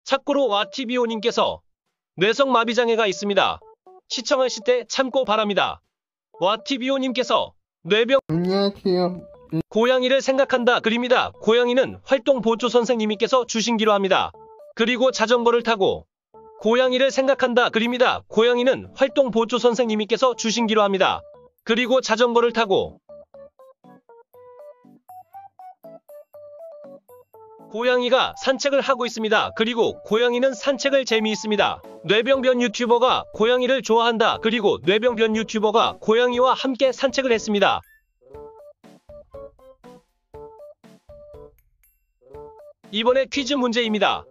참고로 와티비오님께서 뇌성마비장애가 있습니다. 시청하실 때 참고 바랍니다. 와티비오님께서 뇌병 안녕하세요. 고양이를 생각한다 그립니다. 고양이는 활동보조 선생님께서 주신기로 합니다. 그리고 자전거를 타고 고양이를 생각한다 그립니다. 고양이는 활동보조 선생님께서 주신기로 합니다. 그리고 자전거를 타고 고양이가 산책을 하고 있습니다. 그리고 고양이는 산책을 재미있습니다. 뇌병변 유튜버가 고양이를 좋아한다. 그리고 뇌병변 유튜버가 고양이와 함께 산책을 했습니다. 이번에 퀴즈 문제입니다.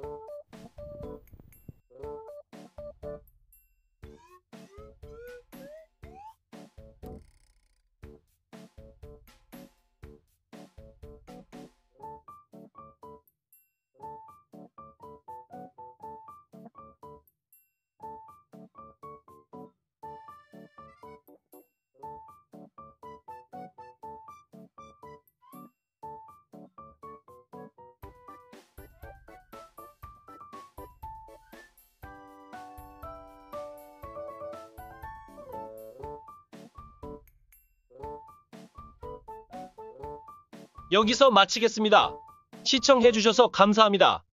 여기서 마치겠습니다. 시청해주셔서 감사합니다.